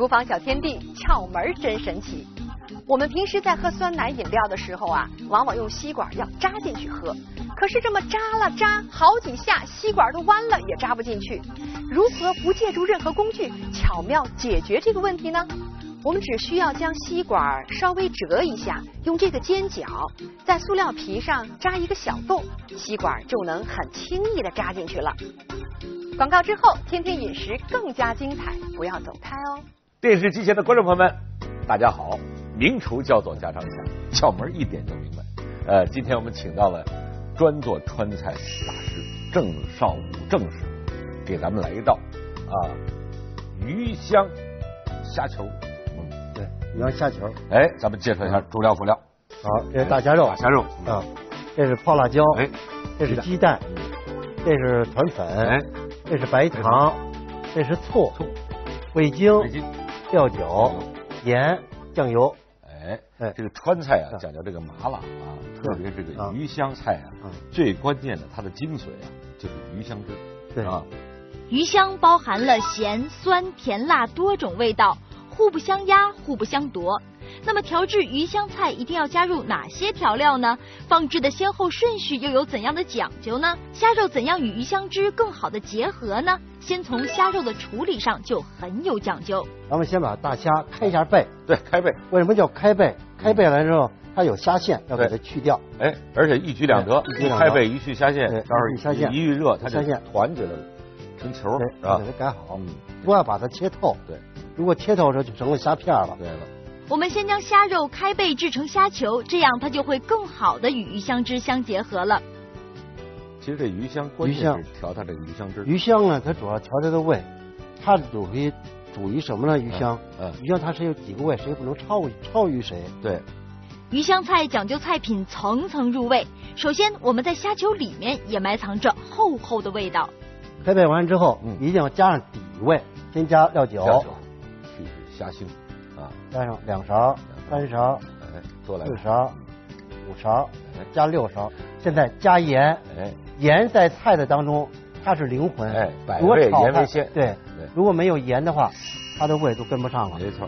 厨房小天地，窍门真神奇。我们平时在喝酸奶饮料的时候啊，往往用吸管要扎进去喝，可是这么扎了扎好几下，吸管都弯了也扎不进去。如何不借助任何工具巧妙解决这个问题呢？我们只需要将吸管稍微折一下，用这个尖角在塑料皮上扎一个小洞，吸管就能很轻易地扎进去了。广告之后，天天饮食更加精彩，不要走开哦。 电视机前的观众朋友们，大家好，名厨叫做家常菜，窍门一点就明白。今天我们请到了专做川菜大师郑少武郑师傅，给咱们来一道鱼香虾球。 对，鱼香虾球。 哎，咱们介绍一下主料辅料。 好，这是大虾肉， 大虾肉啊，这是泡辣椒， 哎， 这是鸡蛋，这是团粉， 哎， 这是白糖，这是醋，味精，料酒，盐，酱油。 哎，这个川菜啊，讲究这个麻辣啊，特别这个鱼香菜啊，最关键的它的精髓啊，就是鱼香汁。 对啊， 鱼香包含了咸、酸、甜、辣多种味道，互不相压，互不相夺。那么调制鱼香菜一定要加入哪些调料呢？放置的先后顺序又有怎样的讲究呢？虾肉怎样与鱼香汁更好的结合呢？先从虾肉的处理上就很有讲究。 咱们先把大虾开一下背， 对，开背。 为什么叫开背？开背来之后，它有虾线，要给它去掉。 哎，而且一举两得，一开背一去虾线， 对， 到时候虾线一预热，它就虾线团起来了，成球， 对， 是吧？ 给它改好，不要把它切透。 对， 如果切透的时候就成了虾片了。 对了。 我们先将虾肉开背制成虾球，这样它就会更好的与鱼香汁相结合了。 其实这鱼香关键是调它这个鱼香汁。 鱼香呢，它主要调它的味，它属于什么呢？鱼香，鱼香它是有几个味，谁不能超于谁？ 对。 鱼香菜讲究菜品层层入味，首先我们在虾球里面也埋藏着厚厚的味道。 开背完之后，一定要加上底味，先加料酒， 去虾腥。 加上2勺、3勺、4勺、5勺，加6勺。现在加盐，盐在菜的当中它是灵魂， 百味盐为先。 对，如果没有盐的话，它的味都跟不上了。 没错。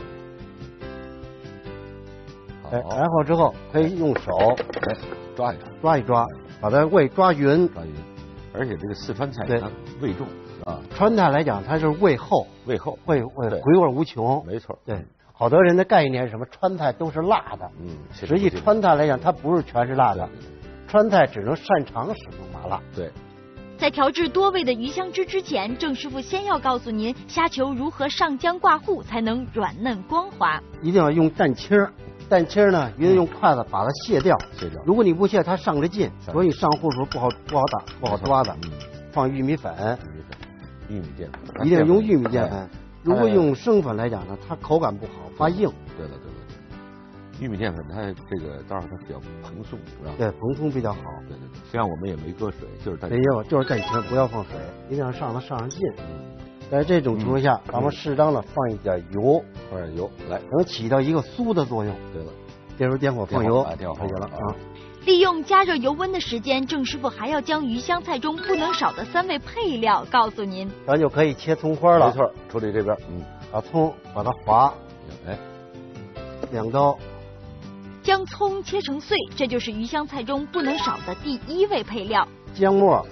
然后之后可以用手抓一抓，把它味抓匀。 而且这个四川菜它味重。 川菜来讲，它是味厚， 味回味无穷。 没错， 对，好多人的概念是什么？川菜都是辣的，实际川菜来讲，它不是全是辣的，川菜只能擅长使用麻辣。 对， 在调制多味的鱼香汁之前，郑师傅先要告诉您虾球如何上浆挂糊才能软嫩光滑。 一定要用蛋清呢，一定用筷子把它卸掉。如果你不卸，它上着劲，所以上糊时候不好打，不好抓的。放玉米粉。 玉米淀粉一定用玉米淀粉，如果用生粉来讲呢，它口感不好，发硬。 对了，玉米淀粉它这个当然它比较蓬松，是吧？ 对，蓬松比较好。 对，实际上我们也没搁水，就是蛋清。 就是蛋清，不要放水，一定要让它上劲。在这种情况下，咱们适当的放一点油， 来， 能起到一个酥的作用。 对了， 这时候点火放油， 可以了啊。 利用加热油温的时间，郑师傅还要将鱼香菜中不能少的3味配料告诉您。 咱就可以切葱花了。 没错，处理这边， 把葱把它划，2刀， 将葱切成碎，这就是鱼香菜中不能少的第1味配料。 姜末。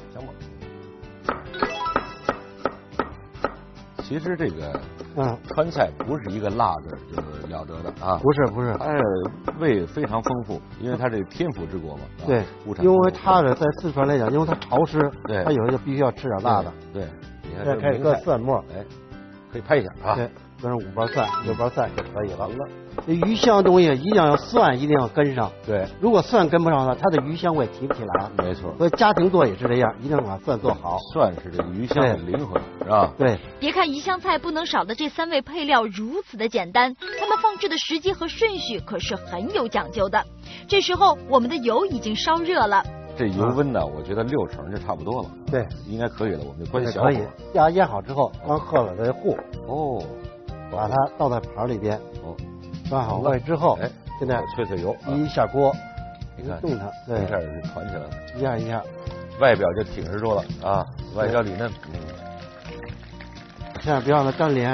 其实这个川菜不是一个辣的就了得的啊， 不是， 它味非常丰富，因为它这天府之国嘛。 对，因为它的在四川来讲，因为它潮湿，它有的必须要吃点辣的。 对，你看这开始搁蒜末， 可以拍一下啊。 对，搁上5瓣蒜、6瓣蒜就可以了。这鱼香东西一定要蒜一定要跟上。 对， 如果蒜跟不上呢，它的鱼香味提不起来。 没错。 所以家庭做也是这样，一定要把蒜做好。 蒜是这鱼香的灵魂，是吧？ 对。 别看鱼香菜不能少的这3味配料如此的简单，它们放置的时机和顺序可是很有讲究的。这时候我们的油已经烧热了。 这油温呢，我觉得6成就差不多了。 对， 应该可以了。我们就关小火。 可以。鸭腌好之后，刚喝了这糊。把它倒在盘里边。转好味之后，现在脆油， 一下锅， 你看动它，对， 一下就团起来了， 一下， 外表就挺实住了啊，外焦里嫩。 千万别让它粘连，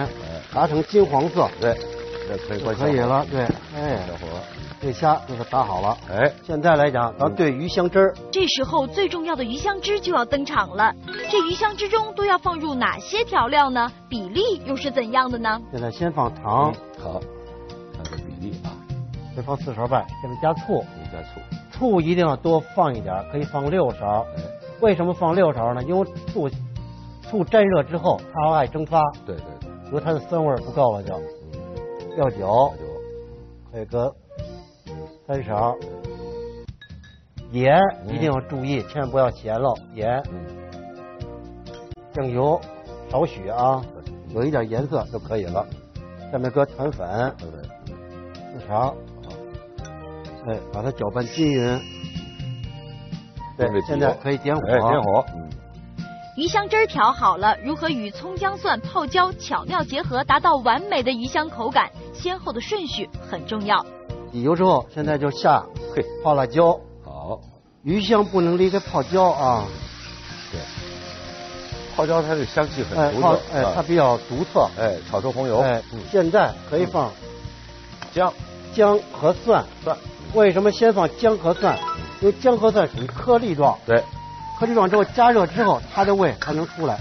炸成金黄色， 对，这可以可以了，对，哎， 小火， 这虾就是打好了。 哎， 现在来讲，咱兑鱼香汁儿。 这时候最重要的鱼香汁就要登场了。这鱼香汁中都要放入哪些调料呢？比例又是怎样的呢？ 现在先放糖， 好，看这比例啊， 再放4勺半，下面加醋， 加醋， 醋一定要多放一点，可以放6勺。为什么放6勺呢？因为醋沾热之后，它还爱蒸发。 对， 如果它的酸味不够了就。料酒，可以搁3勺。盐一定要注意，千万不要咸了。盐，酱油少许啊，有一点颜色就可以了。下面搁团粉，4勺。哎，把它搅拌均匀。对，现在可以点火。 点火。 鱼香汁儿调好了，如何与葱姜蒜泡椒巧妙结合，达到完美的鱼香口感？先后的顺序很重要。 底油之后，现在就下泡辣椒。 好， 鱼香不能离开泡椒啊。 对，泡椒它的香气很独特， 它比较独特。 炒出红油。 现在可以放姜和蒜。为什么先放姜和蒜？因为姜和蒜属于颗粒状。 对。 颗粒状之后加热之后，它的味才能出来。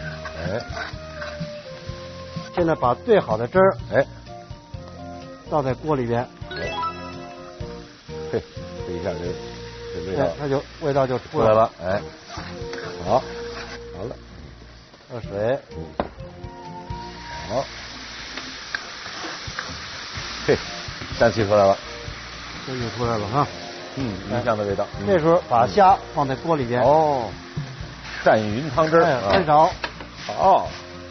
现在把兑好的汁儿，倒在锅里边。 这一下这味道， 它就味道就出来了。 好了， 热水。 好，香气出来了， 香气出来了哈。 鱼香的味道。 这时候把虾放在锅里边。 蘸匀汤汁 ，3勺。 好。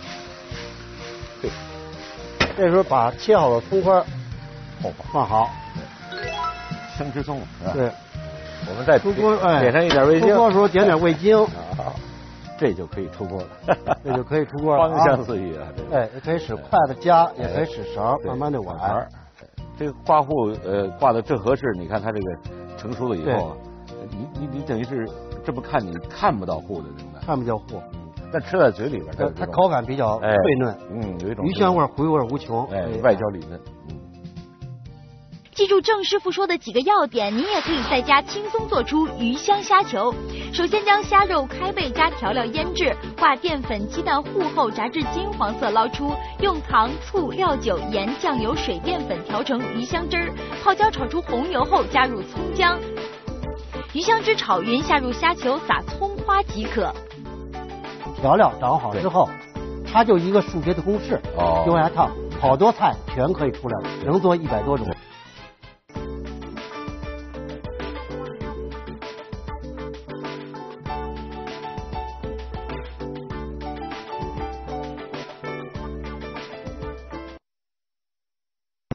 这时候把切好的葱花放好。 生吃葱， 对。 我们再出锅， 点上一点味精。 出锅的时候点点味精， 这就可以出锅了。 这就可以出锅了。 芳香四溢啊！ 也可以使筷子夹，也可以使勺，慢慢的崴。 这个挂糊挂的正合适，你看它这个成熟了以后啊，你等于是这么看你看不到糊的， 看不到糊， 但吃在嘴里边， 它口感比较脆嫩， 有一种鱼香味回味无穷， 外焦里嫩。 记住郑师傅说的几个要点，您也可以在家轻松做出鱼香虾球。首先将虾肉开背加调料腌制，挂淀粉、鸡蛋糊后炸至金黄色捞出，用糖、醋、料酒、盐、酱油、水淀粉调成鱼香汁儿，泡椒炒出红油后加入葱姜，鱼香汁炒匀，下入虾球，撒葱花即可。 调料掌好之后，它就一个数学的公式，就往下烫，好多菜全可以出来了，能做100多种。